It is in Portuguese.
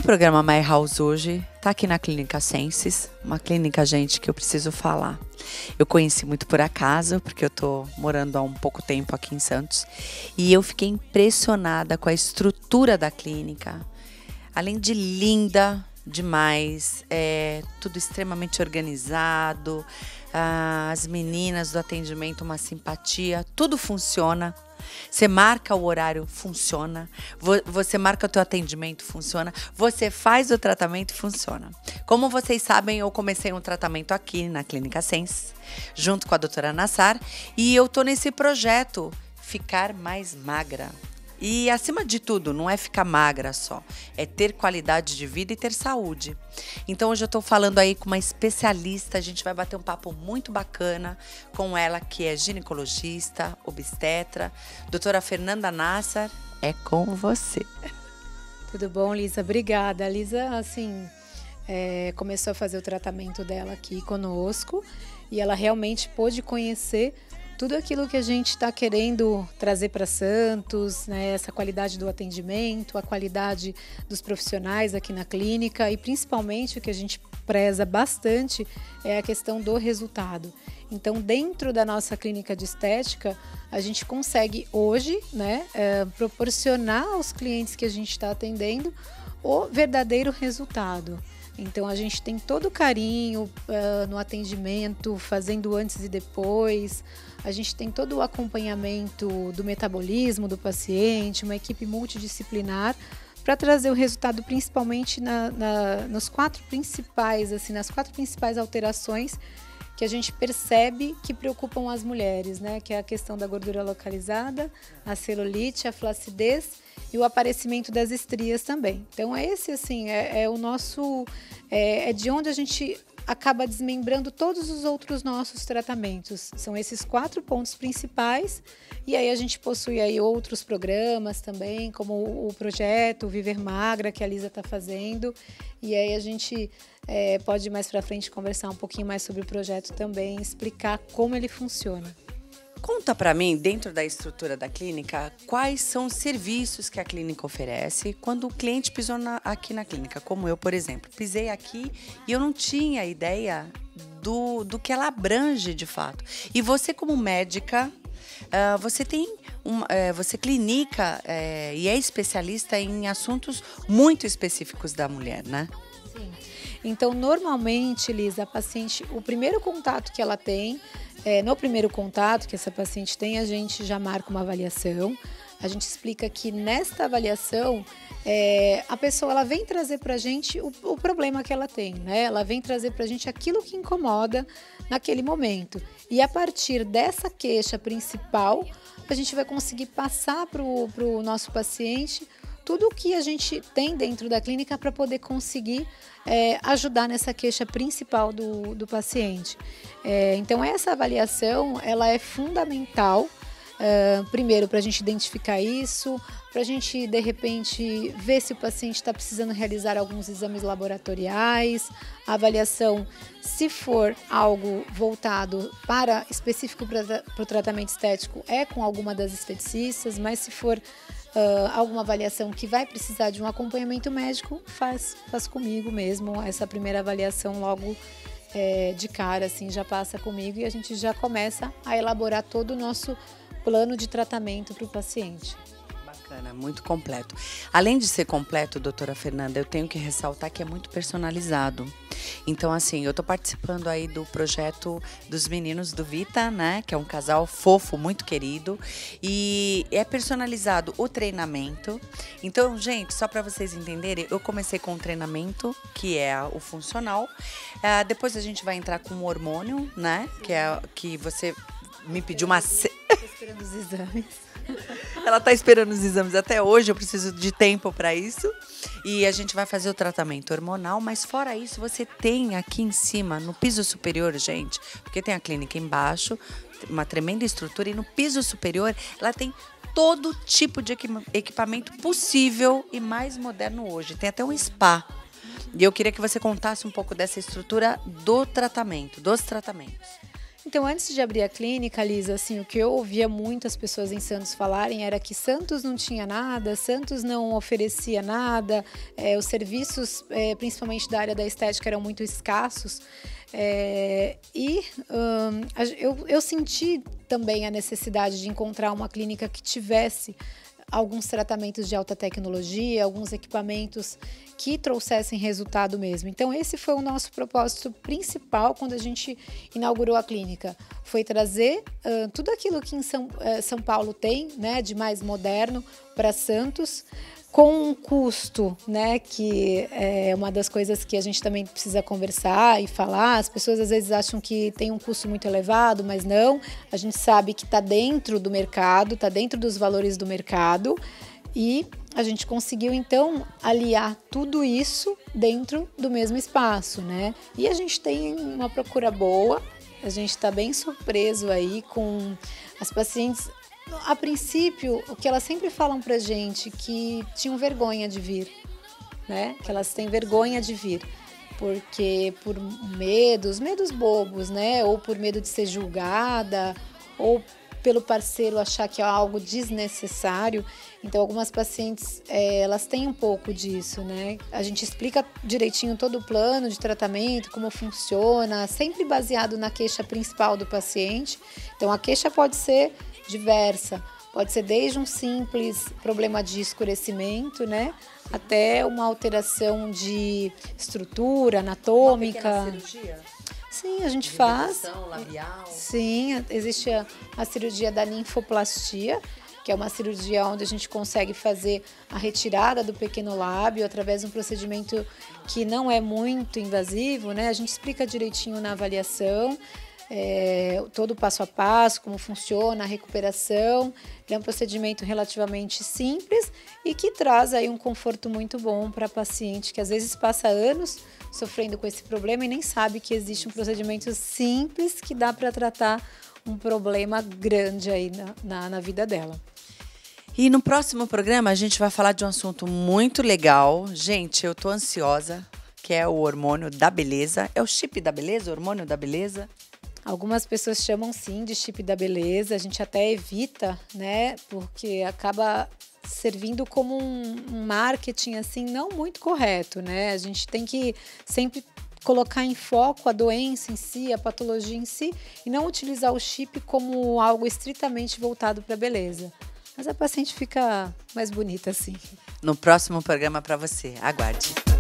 programa My House hoje tá aqui na Clínica Senses, uma clínica, gente, que eu preciso falar. Eu conheci muito por acaso, porque eu tô morando há um pouco tempo aqui em Santos, e eu fiquei impressionada com a estrutura da clínica. Além de linda demais, tudo extremamente organizado, as meninas do atendimento, uma simpatia, tudo funciona. Você marca o horário, funciona. Você marca o teu atendimento, funciona. Você faz o tratamento, funciona. Como vocês sabem, eu comecei um tratamento aqui na Clínica Sense, junto com a doutora Nassar, e eu tô nesse projeto Ficar Mais Magra. E, acima de tudo, não é ficar magra só, é ter qualidade de vida e ter saúde. Então, hoje eu estou falando aí com uma especialista, a gente vai bater um papo muito bacana com ela, que é ginecologista, obstetra. Doutora Fernanda Nassar, é com você. Tudo bom, Lisa? Obrigada. A Lisa, assim, começou a fazer o tratamento dela aqui conosco e ela realmente pôde conhecer tudo aquilo que a gente está querendo trazer para Santos, né? Essa qualidade do atendimento, a qualidade dos profissionais aqui na clínica e principalmente o que a gente preza bastante é a questão do resultado. Então, dentro da nossa clínica de estética, a gente consegue hoje, né, proporcionar aos clientes que a gente está atendendo o verdadeiro resultado. Então, a gente tem todo o carinho no atendimento, fazendo antes e depois. A gente tem todo o acompanhamento do metabolismo do paciente, uma equipe multidisciplinar, para trazer o resultado principalmente nos quatro principais, assim, nas quatro principais alterações que a gente percebe que preocupam as mulheres, né? Que é a questão da gordura localizada, a celulite, a flacidez e o aparecimento das estrias também. Então, esse, assim, é o nosso... É de onde a gente acaba desmembrando todos os outros nossos tratamentos. São esses 4 pontos principais. E aí a gente possui aí outros programas também, como o projeto Viver Magra, que a Lisa está fazendo. E aí a gente pode mais para frente conversar um pouquinho mais sobre o projeto também, explicar como ele funciona. Conta para mim, dentro da estrutura da clínica, quais são os serviços que a clínica oferece quando o cliente pisou aqui na clínica, como eu, por exemplo. Pisei aqui e eu não tinha ideia do que ela abrange de fato. E você, como médica, você clinica e é especialista em assuntos muito específicos da mulher, né? Sim. Então, normalmente, Lisa, a paciente, o primeiro contato que ela tem, no primeiro contato que essa paciente tem, a gente já marca uma avaliação. A gente explica que nesta avaliação, a pessoa ela vem trazer para a gente o problema que ela tem, né? Ela vem trazer para a gente aquilo que incomoda naquele momento. E a partir dessa queixa principal, a gente vai conseguir passar para o nosso paciente tudo o que a gente tem dentro da clínica para poder conseguir ajudar nessa queixa principal do paciente. Então, essa avaliação ela é fundamental, primeiro, para a gente identificar isso, para a gente, de repente, ver se o paciente está precisando realizar alguns exames laboratoriais, a avaliação, se for algo voltado específico para o tratamento estético, com alguma das esteticistas, mas se for alguma avaliação que vai precisar de um acompanhamento médico, faz comigo mesmo. Essa primeira avaliação logo de cara, assim, já passa comigo e a gente já começa a elaborar todo o nosso plano de tratamento para o paciente. Bacana, muito completo. Além de ser completo, doutora Fernanda, eu tenho que ressaltar que é muito personalizado. Então, assim, eu tô participando aí do projeto dos meninos do Vita, né? Que é um casal fofo, muito querido. E é personalizado o treinamento. Então, gente, só para vocês entenderem, eu comecei com um treinamento, que é o funcional. Depois a gente vai entrar com o hormônio, né? Que você me pediu uma... Tô esperando os exames. Ela tá esperando os exames até hoje, eu preciso de tempo para isso. E a gente vai fazer o tratamento hormonal, mas fora isso, você tem aqui em cima, no piso superior, gente, porque tem a clínica embaixo, uma tremenda estrutura, e no piso superior ela tem todo tipo de equipamento possível e mais moderno hoje. Tem até um spa. E eu queria que você contasse um pouco dessa estrutura do tratamento, dos tratamentos. Então, antes de abrir a clínica, Lisa, assim, o que eu ouvia muitas pessoas em Santos falarem era que Santos não tinha nada, Santos não oferecia nada, os serviços, principalmente da área da estética, eram muito escassos. Eu senti também a necessidade de encontrar uma clínica que tivesse alguns tratamentos de alta tecnologia, alguns equipamentos que trouxessem resultado mesmo. Então, esse foi o nosso propósito principal quando a gente inaugurou a clínica. Foi trazer tudo aquilo que em São Paulo tem, né, de mais moderno para Santos, com um custo, né, que é uma das coisas que a gente também precisa conversar e falar. As pessoas às vezes acham que tem um custo muito elevado, mas não. A gente sabe que está dentro do mercado, está dentro dos valores do mercado, e a gente conseguiu então aliar tudo isso dentro do mesmo espaço, né? E a gente tem uma procura boa, a gente está bem surpreso aí com as pacientes. A princípio, o que elas sempre falam pra gente, que tinham vergonha de vir, né? Que elas têm vergonha de vir, porque por medos bobos, né? Ou por medo de ser julgada, ou pelo parceiro achar que é algo desnecessário. Então, algumas pacientes, elas têm um pouco disso, né? A gente explica direitinho todo o plano de tratamento, como funciona, sempre baseado na queixa principal do paciente. Então, a queixa pode ser diversa, pode ser desde um simples problema de escurecimento, né, até uma alteração de estrutura anatômica. Uma pequena cirurgia? Sim, a gente faz. Labial. Sim, existe a cirurgia da linfoplastia, que é uma cirurgia onde a gente consegue fazer a retirada do pequeno lábio através de um procedimento que não é muito invasivo, né? A gente explica direitinho na avaliação. Todo o passo a passo, como funciona a recuperação. É um procedimento relativamente simples e que traz aí um conforto muito bom para a paciente que às vezes passa anos sofrendo com esse problema e nem sabe que existe um procedimento simples que dá para tratar um problema grande aí na vida dela. E no próximo programa a gente vai falar de um assunto muito legal. Gente, eu tô ansiosa, que é o hormônio da beleza. É o chip da beleza, o hormônio da beleza? Algumas pessoas chamam sim de chip da beleza, a gente até evita, né, porque acaba servindo como um marketing assim não muito correto, né? A gente tem que sempre colocar em foco a doença em si, a patologia em si, e não utilizar o chip como algo estritamente voltado para a beleza. Mas a paciente fica mais bonita assim. No próximo programa para você, aguarde.